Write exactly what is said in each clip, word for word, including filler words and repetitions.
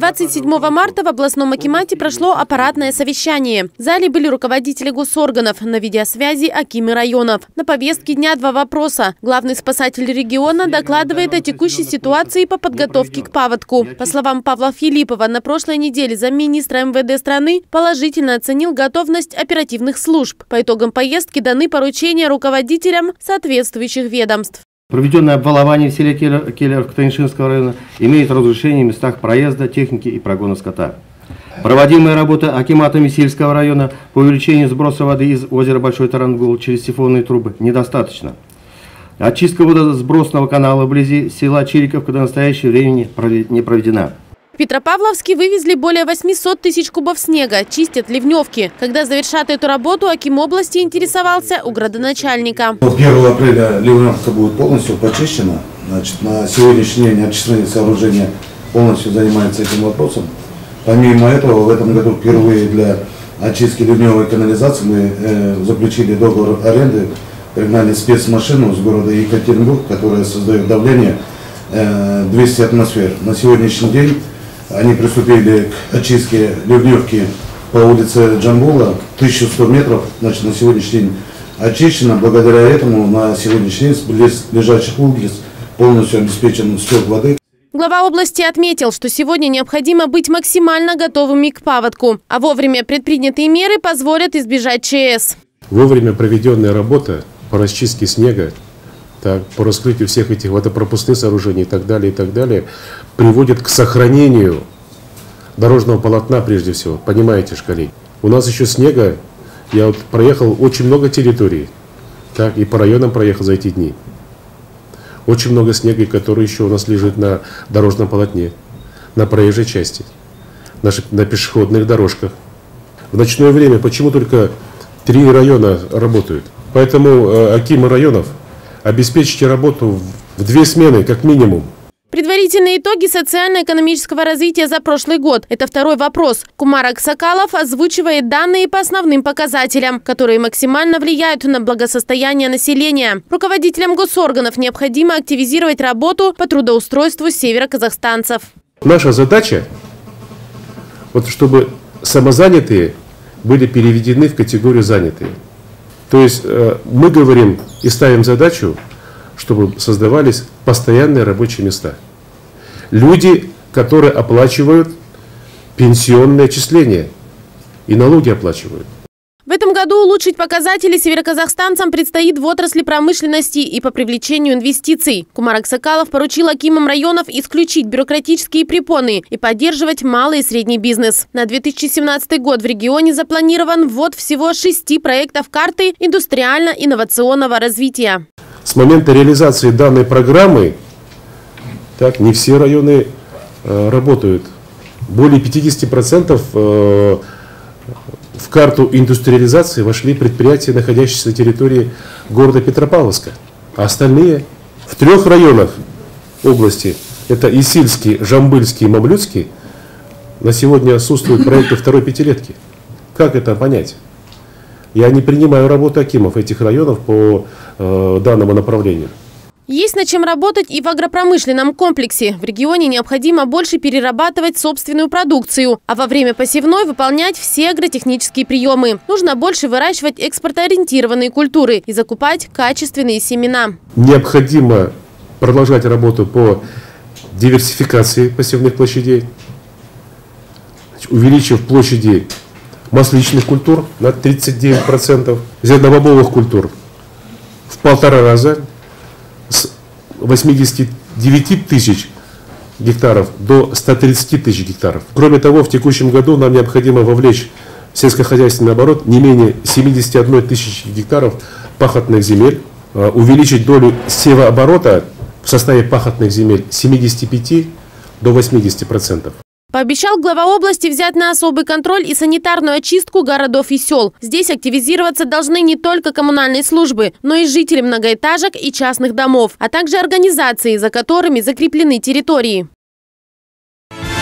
двадцать седьмого марта в областном акимате прошло аппаратное совещание. В зале были руководители госорганов, на видеосвязи акимы районов. На повестке дня два вопроса. Главный спасатель региона докладывает о текущей ситуации по подготовке к паводку. По словам Павла Филиппова, на прошлой неделе замминистра эм вэ дэ страны положительно оценил готовность оперативных служб. По итогам поездки даны поручения руководителям соответствующих ведомств. Проведенное обвалование в селе Келлеров Катаньшинского района имеет разрушение в местах проезда, техники и прогона скота. Проводимая работа акиматами сельского района по увеличению сброса воды из озера Большой Тарангул через сифонные трубы недостаточно. Очистка водосбросного канала вблизи села Чириковка до настоящего времени не проведена. В Петропавловске вывезли более восьмисот тысяч кубов снега, чистят ливневки. Когда завершат эту работу, аким области интересовался у градоначальника. первого апреля ливневка будет полностью почищена. Значит, на сегодняшний день очищение сооружения полностью занимается этим вопросом. Помимо этого, в этом году впервые для очистки ливневой канализации мы э, заключили договор аренды, пригнали спецмашину с города Екатеринбург, которая создает давление э, двести атмосфер. На сегодняшний день они приступили к очистке ливневки по улице Джамбула, тысяча сто метров, значит, на сегодняшний день очищено. Благодаря этому на сегодняшний день с ближайших улиц полностью обеспечен сток воды. Глава области отметил, что сегодня необходимо быть максимально готовыми к паводку, а вовремя предпринятые меры позволят избежать ЧС. Вовремя проведенная работа по расчистке снега, так, по раскрытию всех этих водопропускных сооружений и так далее, и так далее, приводит к сохранению дорожного полотна прежде всего. Понимаете, шкалей? У нас еще снега, я вот проехал очень много территорий, так, и по районам проехал за эти дни. Очень много снега, который еще у нас лежит на дорожном полотне, на проезжей части, на, на пешеходных дорожках. В ночное время почему только три района работают? Поэтому э, акимы районов, обеспечьте работу в две смены, как минимум. Предварительные итоги социально-экономического развития за прошлый год – это второй вопрос. Кумар Аксакалов озвучивает данные по основным показателям, которые максимально влияют на благосостояние населения. Руководителям госорганов необходимо активизировать работу по трудоустройству североказахстанцев. Наша задача, вот, чтобы самозанятые были переведены в категорию занятые. То есть э, мы говорим и ставим задачу, чтобы создавались постоянные рабочие места. Люди, которые оплачивают пенсионные отчисления и налоги оплачивают. В этом году улучшить показатели североказахстанцам предстоит в отрасли промышленности и по привлечению инвестиций. Кумар Аксакалов поручил акимам районов исключить бюрократические препоны и поддерживать малый и средний бизнес. На две тысячи семнадцатый год в регионе запланирован ввод всего шести проектов карты индустриально-инновационного развития. С момента реализации данной программы так, не все районы э, работают. Более пятидесяти процентов э, в карту индустриализации вошли предприятия, находящиеся на территории города Петропавловска. А остальные в трех районах области, это Исильский, Жамбыльский и Мамлютский, на сегодня отсутствуют проекты второй пятилетки. Как это понять? Я не принимаю работу акимов этих районов по э, данному направлению. Есть над чем работать и в агропромышленном комплексе. В регионе необходимо больше перерабатывать собственную продукцию, а во время посевной выполнять все агротехнические приемы. Нужно больше выращивать экспортоориентированные культуры и закупать качественные семена. Необходимо продолжать работу по диверсификации посевных площадей, увеличив площади масличных культур на тридцать девять процентов, зернобобовых культур в полтора раза, с восьмидесяти девяти тысяч гектаров до ста тридцати тысяч гектаров. Кроме того, в текущем году нам необходимо вовлечь в сельскохозяйственный оборот не менее семидесяти одной тысячи гектаров пахотных земель, увеличить долю севооборота в составе пахотных земель с семидесяти пяти до восьмидесяти процентов. Пообещал глава области взять на особый контроль и санитарную очистку городов и сел. Здесь активизироваться должны не только коммунальные службы, но и жители многоэтажек и частных домов, а также организации, за которыми закреплены территории.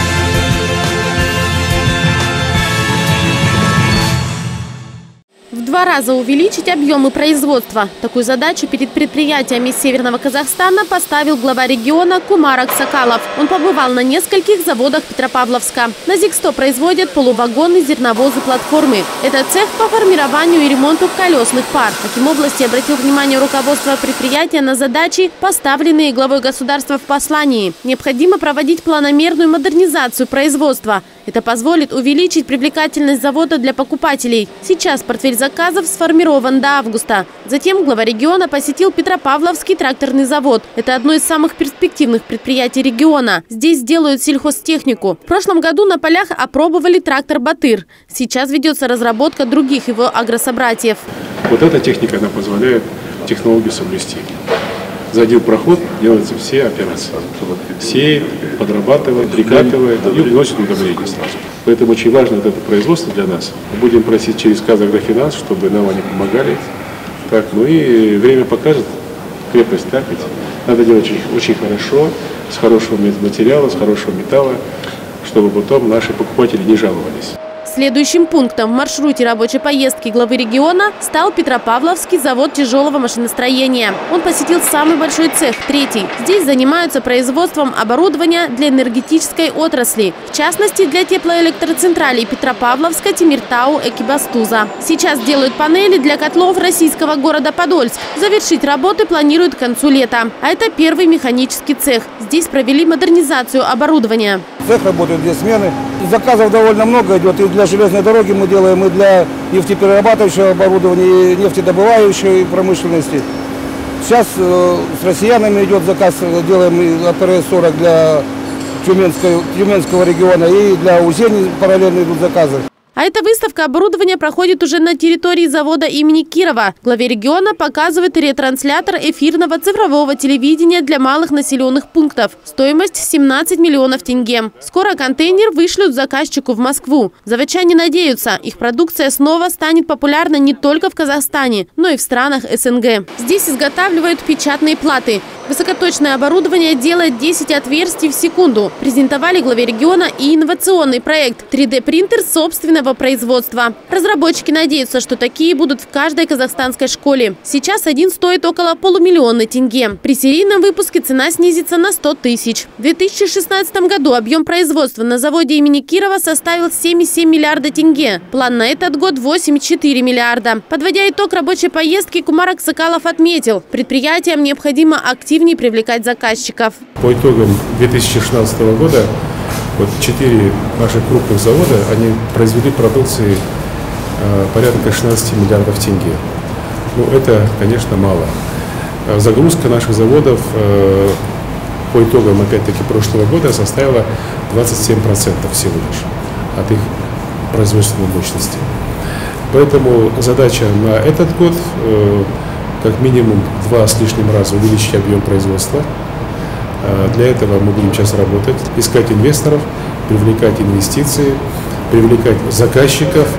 В два раза увеличить объемы производства. Такую задачу перед предприятиями Северного Казахстана поставил глава региона Кумар Аксакалов. Он побывал на нескольких заводах Петропавловска. На ЗИК-сто производят полувагоны, зерновозы, платформы. Это цех по формированию и ремонту колесных пар. Акимобласти обратил внимание руководства предприятия на задачи, поставленные главой государства в послании. Необходимо проводить планомерную модернизацию производства. Это позволит увеличить привлекательность завода для покупателей. Сейчас портфель заказов сформирован до августа. Затем глава региона посетил Петропавловский тракторный завод. Это одно из самых перспективных предприятий региона. Здесь делают сельхозтехнику. В прошлом году на полях опробовали трактор «Батыр». Сейчас ведется разработка других его агрособратьев. Вот эта техника, она позволяет технологию соблюсти. За один проход делаются все операции. Сеет, подрабатывает, прикатывает и вносит удобрения сразу. Поэтому очень важно вот это производство для нас. Мы будем просить через Казагрофинанс, чтобы нам они помогали. Так, ну и время покажет крепость, так ведь. Надо делать очень, очень хорошо, с хорошего материала, с хорошего металла, чтобы потом наши покупатели не жаловались. Следующим пунктом в маршруте рабочей поездки главы региона стал Петропавловский завод тяжелого машиностроения. Он посетил самый большой цех, третий. Здесь занимаются производством оборудования для энергетической отрасли. В частности, для теплоэлектроцентралей Петропавловска, Тимиртау, Экибастуза. Сейчас делают панели для котлов российского города Подольск. Завершить работы планируют к концу лета. А это первый механический цех. Здесь провели модернизацию оборудования. Цех работает две смены. Заказов довольно много идет и для железной дороги мы делаем, и для нефтеперерабатывающего оборудования, и нефтедобывающей промышленности. Сейчас э, с россиянами идет заказ, делаем АПР эс сорок для Тюменского, Тюменского региона, и для УЗЕНИ параллельно идут заказы. А эта выставка оборудования проходит уже на территории завода имени Кирова. Главе региона показывает ретранслятор эфирного цифрового телевидения для малых населенных пунктов. Стоимость семнадцать миллионов тенге. Скоро контейнер вышлют заказчику в Москву. Заводчане надеются, их продукция снова станет популярна не только в Казахстане, но и в странах эс эн гэ. Здесь изготавливают печатные платы. Высокоточное оборудование делает десять отверстий в секунду. Презентовали главе региона и инновационный проект три дэ принтер собственного производства. Разработчики надеются, что такие будут в каждой казахстанской школе. Сейчас один стоит около полумиллиона тенге. При серийном выпуске цена снизится на сто тысяч. В две тысячи шестнадцатом году объем производства на заводе имени Кирова составил семь и семь миллиарда тенге. План на этот год восемь и четыре миллиарда. Подводя итог рабочей поездки, Кумар Аксакалов отметил, предприятиям необходимо активно привлекать заказчиков. По итогам две тысячи шестнадцатого года вот четыре наших крупных завода, они произвели продукции э, порядка шестнадцати миллиардов тенге. Ну, это, конечно, мало. Загрузка наших заводов э, по итогам, опять-таки, прошлого года составила двадцать семь процентов всего лишь от их производственной мощности. Поэтому задача на этот год э, как минимум два с лишним раза увеличить объем производства. Для этого мы будем сейчас работать, искать инвесторов, привлекать инвестиции, привлекать заказчиков.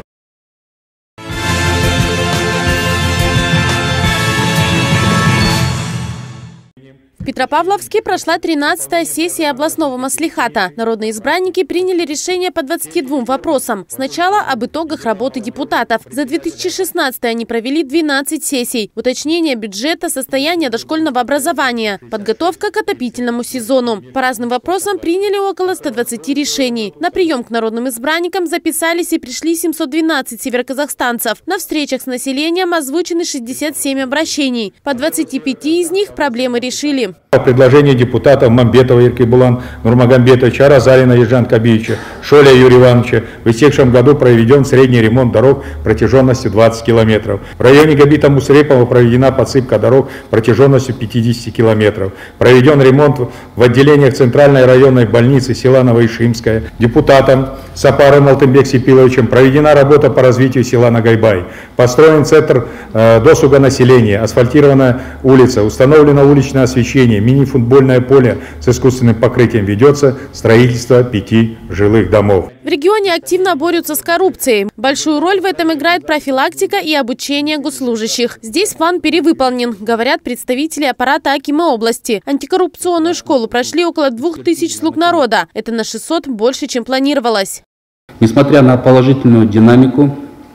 В Петропавловске прошла тринадцатая сессия областного маслихата. Народные избранники приняли решение по двадцати двум вопросам. Сначала об итогах работы депутатов. За две тысячи шестнадцатый они провели двенадцать сессий. Уточнение бюджета, состояние дошкольного образования, подготовка к отопительному сезону. По разным вопросам приняли около ста двадцати решений. На прием к народным избранникам записались и пришли семьсот двенадцать североказахстанцев. На встречах с населением озвучены шестьдесят семь обращений. По двадцати пяти из них проблемы решили. Предложение депутатов Мамбетова Еркебулан Нурмагомбетовича, Аразалина Ежан Кабиевича, Шоля Юрия Ивановича в истекшем году проведен средний ремонт дорог протяженностью двадцать километров. В районе Габита Мусрепова проведена подсыпка дорог протяженностью пятьдесят километров. Проведен ремонт в отделениях Центральной районной больницы села Новоишимская. Депутатом Сапаром Алтынбек Сипиловичем проведена работа по развитию села Нагайбай. Построен центр э, досуга населения, асфальтирована улица, установлено уличное освещение, мини-футбольное поле с искусственным покрытием, ведется строительство пяти жилых домов. В регионе активно борются с коррупцией. Большую роль в этом играет профилактика и обучение госслужащих. Здесь план перевыполнен, говорят представители аппарата акима области. Антикоррупционную школу прошли около двух тысяч слуг народа. Это на шестьсот больше, чем планировалось. Несмотря на положительную динамику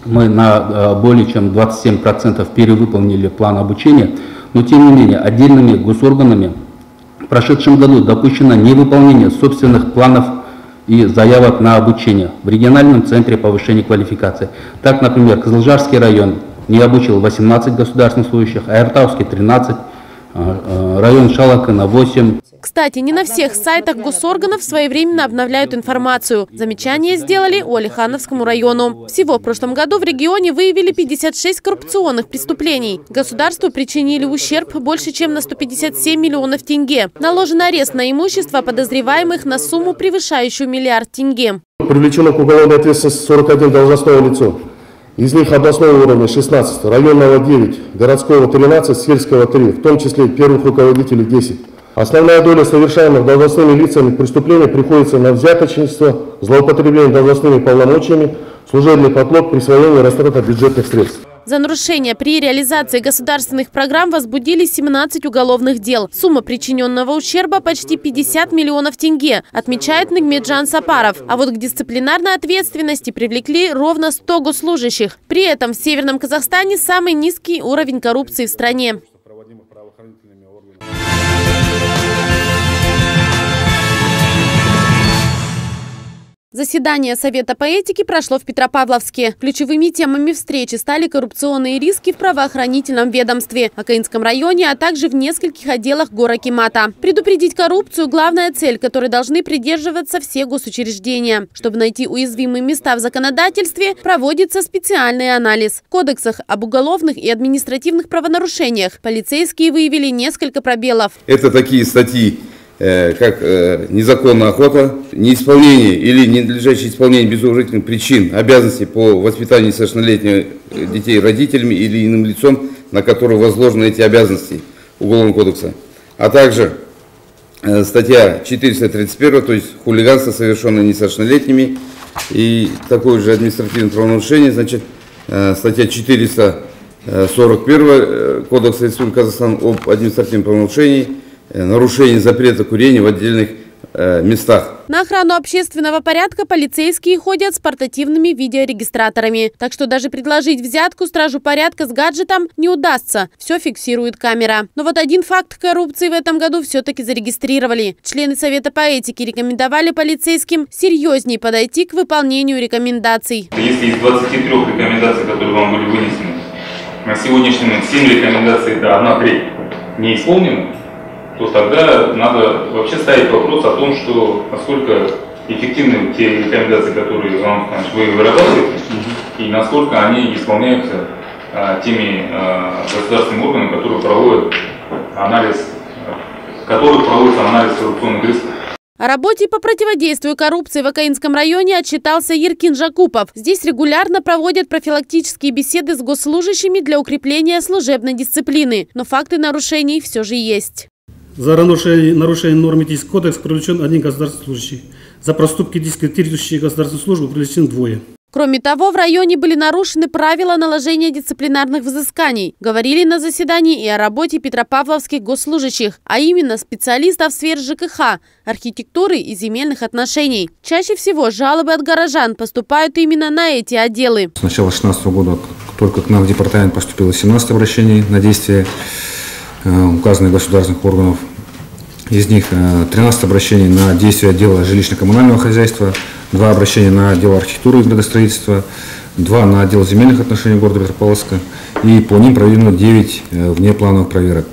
мы на более чем двадцать семь процентов перевыполнили план обучения, но тем не менее отдельными госорганами в прошедшем году допущено невыполнение собственных планов и заявок на обучение в региональном центре повышения квалификации. Так, например, Кызылжарский район не обучил восемнадцать государственных служащих, Айыртауский тринадцать, район Шалакына восемь. Кстати, не на всех сайтах госорганов своевременно обновляют информацию. Замечания сделали Уалихановскому району. Всего в прошлом году в регионе выявили пятьдесят шесть коррупционных преступлений. Государству причинили ущерб больше, чем на сто пятьдесят семь миллионов тенге. Наложен арест на имущество подозреваемых на сумму, превышающую миллиард тенге. Привлечено к уголовной ответственности сорок один должностное лицо. Из них областного уровня шестнадцать, районного девять, городского тринадцать, сельского три, в том числе первых руководителей десять. Основная доля совершаемых должностными лицами преступлений приходится на взяточничество, злоупотребление должностными полномочиями, служебный подлог, присвоение и растрата бюджетных средств. За нарушение при реализации государственных программ возбудили семнадцать уголовных дел. Сумма причиненного ущерба почти пятьдесят миллионов тенге, отмечает Нигметжан Сапаров. А вот к дисциплинарной ответственности привлекли ровно сто госслужащих. При этом в Северном Казахстане самый низкий уровень коррупции в стране. Заседание Совета по этике прошло в Петропавловске. Ключевыми темами встречи стали коррупционные риски в правоохранительном ведомстве, Акаинском районе, а также в нескольких отделах горакимата. Предупредить коррупцию – главная цель, которой должны придерживаться все госучреждения. Чтобы найти уязвимые места в законодательстве, проводится специальный анализ. В кодексах об уголовных и административных правонарушениях полицейские выявили несколько пробелов. Это такие статьи, как незаконная охота, неисполнение или ненадлежащее исполнение без уважительных причин обязанностей по воспитанию несовершеннолетних детей родителями или иным лицом, на которых возложены эти обязанности Уголовного кодекса, а также статья четыреста тридцать один, то есть хулиганство, совершенное несовершеннолетними, и такое же административное правонарушение, значит, статья четыреста сорок один Кодекса Республики Казахстан об административном правонарушении, нарушение запрета курения в отдельных э, местах. На охрану общественного порядка полицейские ходят с портативными видеорегистраторами. Так что даже предложить взятку стражу порядка с гаджетом не удастся. Все фиксирует камера. Но вот один факт коррупции в этом году все-таки зарегистрировали. Члены Совета по этике рекомендовали полицейским серьезнее подойти к выполнению рекомендаций. Если из двадцати трёх рекомендаций, которые вам были вынесены, на сегодняшний момент семь рекомендаций, это одна треть, не исполнена, то тогда надо вообще ставить вопрос о том, что насколько эффективны те рекомендации, которые вы вырабатываете, и насколько они исполняются а, теми а, государственными органами, которые проводят анализ, которых проводится анализ коррупционных рисков. О работе по противодействию коррупции в Акаинском районе отчитался Еркин Жакупов. Здесь регулярно проводят профилактические беседы с госслужащими для укрепления служебной дисциплины. Но факты нарушений все же есть. За нарушение, нарушение норм этического кодекса привлечен один государственный служащий. За проступки, дискредитирующие государственную службу, привлечены двое. Кроме того, в районе были нарушены правила наложения дисциплинарных взысканий. Говорили на заседании и о работе петропавловских госслужащих, а именно специалистов в сфере ЖКХ, архитектуры и земельных отношений. Чаще всего жалобы от горожан поступают именно на эти отделы. С начала две тысячи шестнадцатого года только к нам в департамент поступило семнадцать обращений на действия указанных государственных органов. Из них тринадцать обращений на действия отдела жилищно-коммунального хозяйства, два обращения на отдел архитектуры и градостроительства, два на отдел земельных отношений города Петропавловска, и по ним проведено девять внеплановых проверок.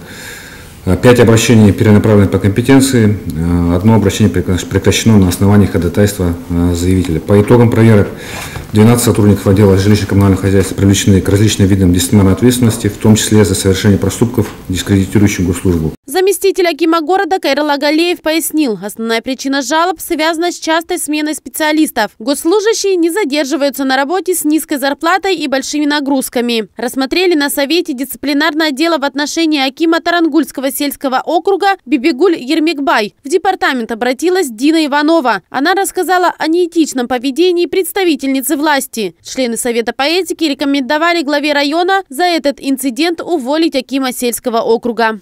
Пять обращений перенаправлены по компетенции, одно обращение прекращено на основании ходатайства заявителя. По итогам проверок двенадцать сотрудников отдела жилищно-коммунального хозяйства привлечены к различным видам дисциплинарной ответственности, в том числе за совершение проступков, дискредитирующих госслужбу. Заместитель акима города Кайрылла Галеев пояснил, основная причина жалоб связана с частой сменой специалистов. Госслужащие не задерживаются на работе с низкой зарплатой и большими нагрузками. Рассмотрели на совете дисциплинарное дело в отношении акима Тарангульского сельского округа Бибигуль Ермекбай. В департамент обратилась Дина Иванова. Она рассказала о неэтичном поведении представительницы власти. Члены Совета по этике рекомендовали главе района за этот инцидент уволить акима сельского округа.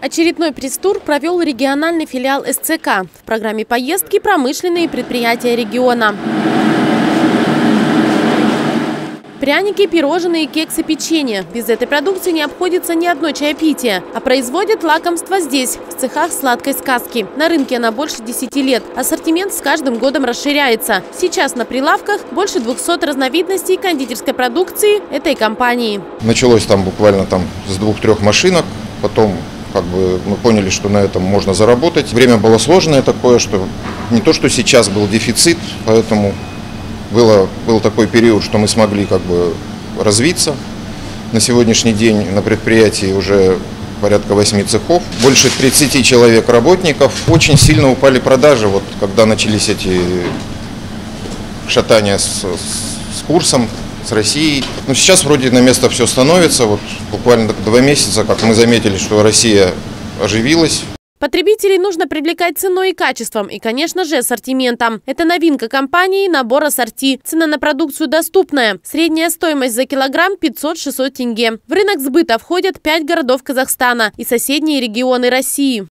Очередной пресс-тур провел региональный филиал эс цэ ка. В программе поездки промышленные предприятия региона. Пряники, пирожные, кексы, печенье. Без этой продукции не обходится ни одно чаепитие. А производят лакомства здесь, в цехах сладкой сказки. На рынке она больше десяти лет. Ассортимент с каждым годом расширяется. Сейчас на прилавках больше двухсот разновидностей кондитерской продукции этой компании. Началось там буквально там с двух-трех машинок. Потом как бы мы поняли, что на этом можно заработать. Время было сложное такое, что не то, что сейчас был дефицит, поэтому... Было, был такой период, что мы смогли как бы развиться. На сегодняшний день на предприятии уже порядка восьми цехов, больше тридцати человек работников. Очень сильно упали продажи, вот, когда начались эти шатания с, с курсом, с Россией. Но сейчас вроде на место все становится. Вот, буквально два месяца, как мы заметили, что Россия оживилась. Потребителей нужно привлекать ценой и качеством, и, конечно же, ассортиментом. Это новинка компании «Набор ассорти». Цена на продукцию доступная. Средняя стоимость за килограмм пятьсот-шестьсот тенге. В рынок сбыта входят пять городов Казахстана и соседние регионы России.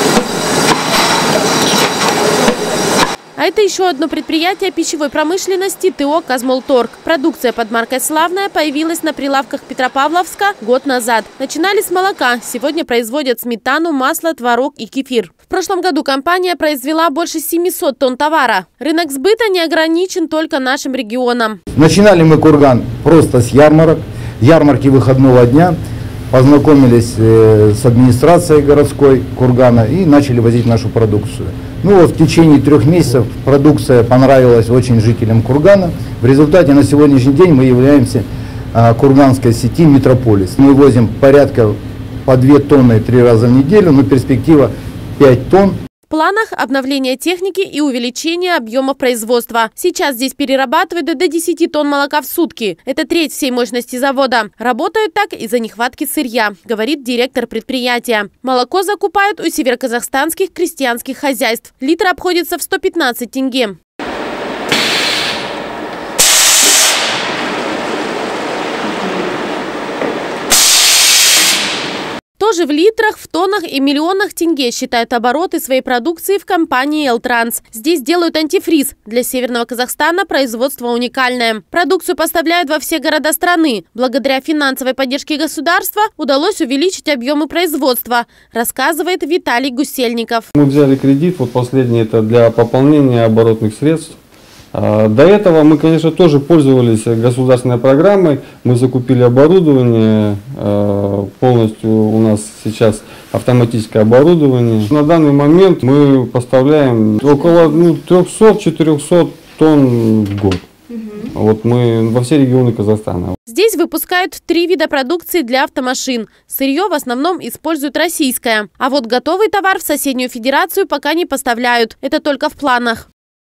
А это еще одно предприятие пищевой промышленности ТО «Казмолторг». Продукция под маркой «Славная» появилась на прилавках Петропавловска год назад. Начинали с молока. Сегодня производят сметану, масло, творог и кефир. В прошлом году компания произвела больше семисот тонн товара. Рынок сбыта не ограничен только нашим регионом. Начинали мы курган просто с ярмарок, ярмарки выходного дня. Познакомились с администрацией городской кургана и начали возить нашу продукцию. Ну вот в течение трех месяцев продукция понравилась очень жителям кургана. В результате на сегодняшний день мы являемся а, курганской сети «Метрополис». Мы возим порядка по две тонны три раза в неделю, но перспектива пять тонн. В планах обновление техники и увеличение объемов производства. Сейчас здесь перерабатывают до десяти тонн молока в сутки. Это треть всей мощности завода. Работают так из-за нехватки сырья, говорит директор предприятия. Молоко закупают у североказахстанских крестьянских хозяйств. Литр обходится в сто пятнадцать тенге. Тоже в литрах, в тоннах и миллионах тенге считают обороты своей продукции в компании «Элтранс». Здесь делают антифриз. Для Северного Казахстана производство уникальное. Продукцию поставляют во все города страны. Благодаря финансовой поддержке государства удалось увеличить объемы производства, рассказывает Виталий Гусельников. Мы взяли кредит, вот последний, это для пополнения оборотных средств. До этого мы, конечно, тоже пользовались государственной программой. Мы закупили оборудование, полностью у нас сейчас автоматическое оборудование. На данный момент мы поставляем около ну, трёхсот-четырёхсот тонн в год. Угу. Вот мы во все регионы Казахстана. Здесь выпускают три вида продукции для автомашин. Сырье в основном используют российское. А вот готовый товар в соседнюю федерацию пока не поставляют. Это только в планах.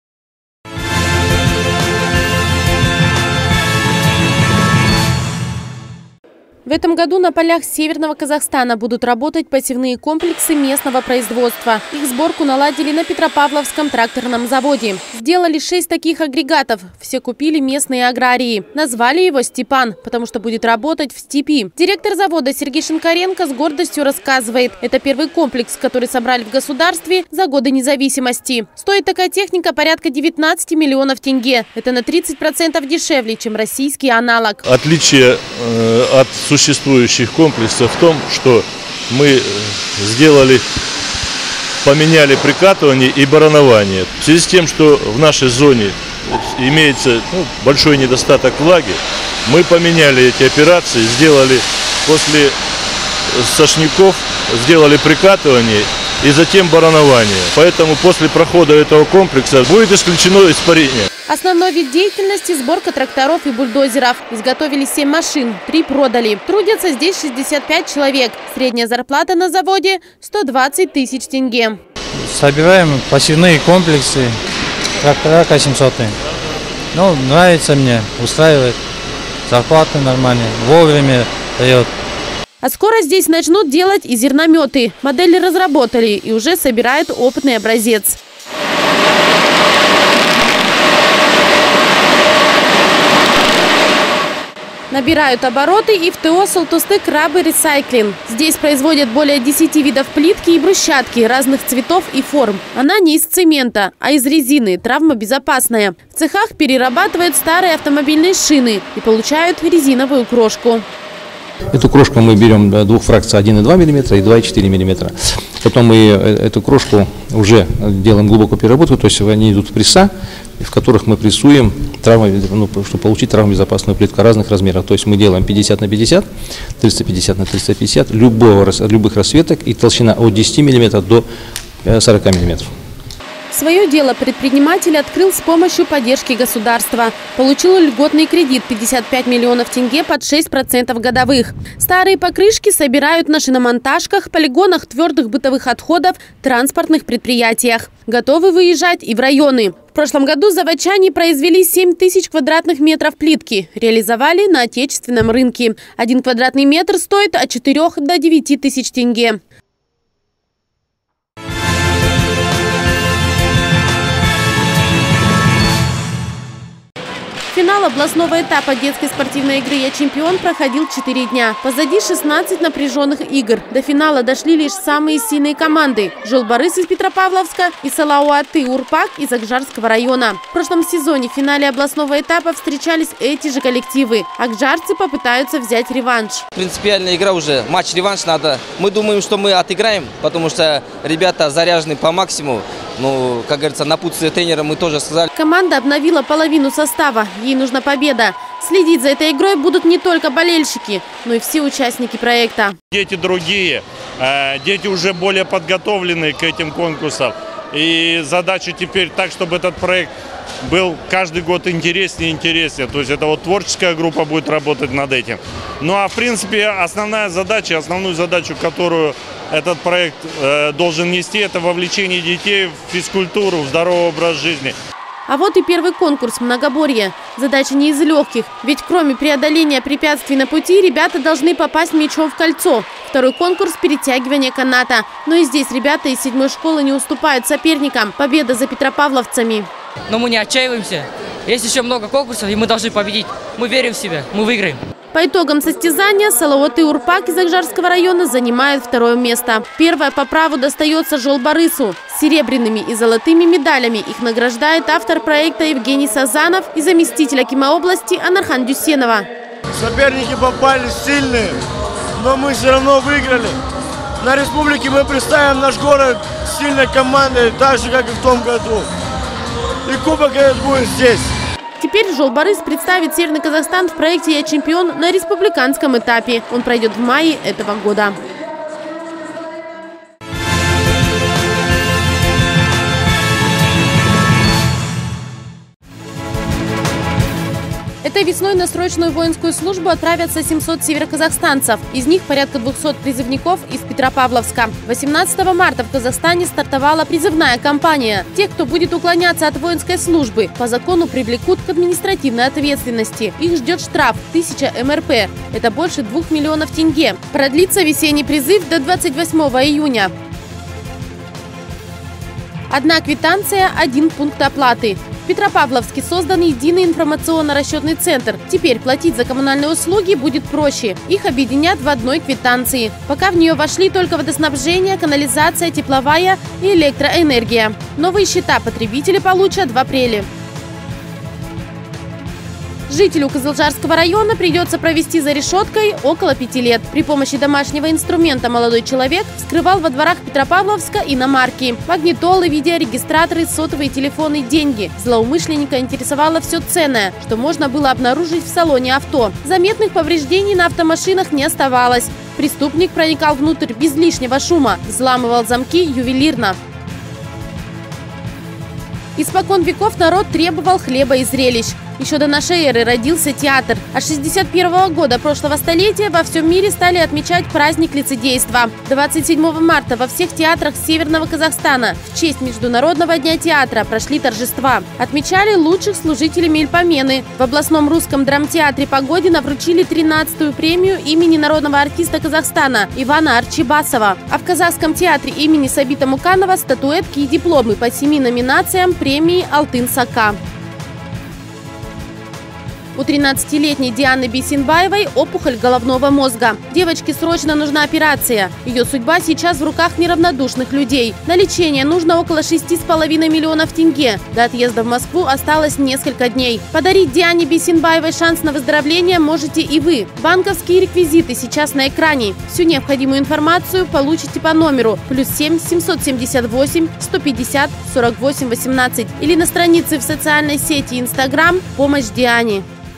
В этом году на полях Северного Казахстана будут работать посевные комплексы местного производства. Их сборку наладили на Петропавловском тракторном заводе. Сделали шесть таких агрегатов. Все купили местные аграрии. Назвали его «Степан», потому что будет работать в степи. Директор завода Сергей Шинкаренко с гордостью рассказывает. Это первый комплекс, который собрали в государстве за годы независимости. Стоит такая техника порядка девятнадцати миллионов тенге. Это на тридцать процентов дешевле, чем российский аналог. Отличие э, от существующих комплексов в том, что мы сделали, поменяли прикатывание и баранование. В связи с тем, что в нашей зоне имеется ну, большой недостаток влаги, мы поменяли эти операции, сделали после сошняков, сделали прикатывание и затем баранование. Поэтому после прохода этого комплекса будет исключено испарение. Основной вид деятельности – сборка тракторов и бульдозеров. Изготовили семь машин, три продали. Трудятся здесь шестьдесят пять человек. Средняя зарплата на заводе – сто двадцать тысяч тенге. Собираем посевные комплексы, трактора К семьсот. Ну, нравится мне, устраивает. Зарплата нормальная, вовремя дает. А скоро здесь начнут делать и зернометы. Модели разработали и уже собирают опытный образец. Набирают обороты и в ТО «Салтусты Крабы Ресайклинг». Здесь производят более десяти видов плитки и брусчатки разных цветов и форм. Она не из цемента, а из резины, травмобезопасная. В цехах перерабатывают старые автомобильные шины и получают резиновую крошку. Эту крошку мы берем двух фракций один и два миллиметра и два и четыре миллиметра. Потом мы эту крошку уже делаем глубокую переработку, то есть они идут в пресса, в которых мы прессуем, травмо, ну, чтобы получить травмобезопасную плитку разных размеров. То есть мы делаем пятьдесят на пятьдесят, триста пятьдесят на триста пятьдесят, любого, любых расцветок и толщина от десяти миллиметров до сорока миллиметров. Свое дело предприниматель открыл с помощью поддержки государства. Получил льготный кредит пятьдесят пять миллионов тенге под шесть процентов годовых. Старые покрышки собирают на шиномонтажках, полигонах твердых бытовых отходов, транспортных предприятиях. Готовы выезжать и в районы. В прошлом году заводчане произвели семь тысяч квадратных метров плитки. Реализовали на отечественном рынке. Один квадратный метр стоит от четырёх до девяти тысяч тенге. Финал областного этапа детской спортивной игры «Я чемпион» проходил четыре дня. Позади шестнадцать напряженных игр. До финала дошли лишь самые сильные команды – Жолбарыс из Петропавловска и Салауаты Урпак из Акжарского района. В прошлом сезоне в финале областного этапа встречались эти же коллективы. Акжарцы попытаются взять реванш. Принципиальная игра уже. Матч-реванш надо. Мы думаем, что мы отыграем, потому что ребята заряжены по максимуму. Ну, как говорится, напутствие тренера мы тоже сказали. Команда обновила половину состава. Ей нужна победа. Следить за этой игрой будут не только болельщики, но и все участники проекта. Дети другие, дети уже более подготовлены к этим конкурсам. И задача теперь так, чтобы этот проект был каждый год интереснее и интереснее. То есть это вот творческая группа будет работать над этим. Ну а в принципе основная задача, основную задачу, которую этот проект э, должен нести, это вовлечение детей в физкультуру, в здоровый образ жизни. А вот и первый конкурс «Многоборье». Задача не из легких, ведь кроме преодоления препятствий на пути, ребята должны попасть мячом в кольцо. Второй конкурс – перетягивание каната. Но и здесь ребята из седьмой школы не уступают соперникам. Победа за петропавловцами. Но мы не отчаиваемся. Есть еще много конкурсов, и мы должны победить. Мы верим в себя, мы выиграем. По итогам состязания Салауаты Урпак из Акжарского района занимает второе место. Первое по праву достается Жолбарысу. Серебряными и золотыми медалями их награждает автор проекта Евгений Сазанов и заместитель акима области Анархан Дюсенова. Соперники попали сильные, но мы все равно выиграли. На республике мы представим наш город сильной командой, так же, как и в том году. И кубок этот будет здесь. Теперь Жолбарыс представит Северный Казахстан в проекте «Я чемпион» на республиканском этапе. Он пройдет в мае этого года. Этой весной на срочную воинскую службу отправятся семьсот североказахстанцев. Из них порядка двухсот призывников из Петропавловска. восемнадцатого марта в Казахстане стартовала призывная кампания. Тех, кто будет уклоняться от воинской службы, по закону привлекут к административной ответственности. Их ждет штраф тысяча эм эр пэ. Это больше двух миллионов тенге. Продлится весенний призыв до двадцать восьмого июня. Одна квитанция, один пункт оплаты. В Петропавловске создан единый информационно-расчетный центр. Теперь платить за коммунальные услуги будет проще. Их объединят в одной квитанции. Пока в нее вошли только водоснабжение, канализация, тепловая и электроэнергия. Новые счета потребители получат в апреле. Жителю Кызылжарского района придется провести за решеткой около пяти лет. При помощи домашнего инструмента молодой человек вскрывал во дворах Петропавловска иномарки. Магнитолы, видеорегистраторы, сотовые телефоны, деньги. Злоумышленника интересовало все ценное, что можно было обнаружить в салоне авто. Заметных повреждений на автомашинах не оставалось. Преступник проникал внутрь без лишнего шума, взламывал замки ювелирно. Испокон веков народ требовал хлеба и зрелищ. Еще до нашей эры родился театр. А с шестьдесят первого года прошлого столетия во всем мире стали отмечать праздник лицедейства. двадцать седьмого марта во всех театрах Северного Казахстана в честь Международного дня театра прошли торжества. Отмечали лучших служителей Мельпомены. В областном русском драмтеатре Погодина вручили тринадцатую премию имени народного артиста Казахстана Ивана Арчибасова. А в Казахском театре имени Сабита Муканова статуэтки и дипломы по семи номинациям премии «Алтын Сака». У тринадцатилетней Дианы Бисенбаевой опухоль головного мозга. Девочке срочно нужна операция. Ее судьба сейчас в руках неравнодушных людей. На лечение нужно около шести с половиной миллионов тенге. До отъезда в Москву осталось несколько дней. Подарить Диане Бисенбаевой шанс на выздоровление можете и вы. Банковские реквизиты сейчас на экране. Всю необходимую информацию получите по номеру плюс семь семьсот семьдесят восемь сто пятьдесят сорок восемь восемнадцать или на странице в социальной сети Инстаграм «Помощь Диане».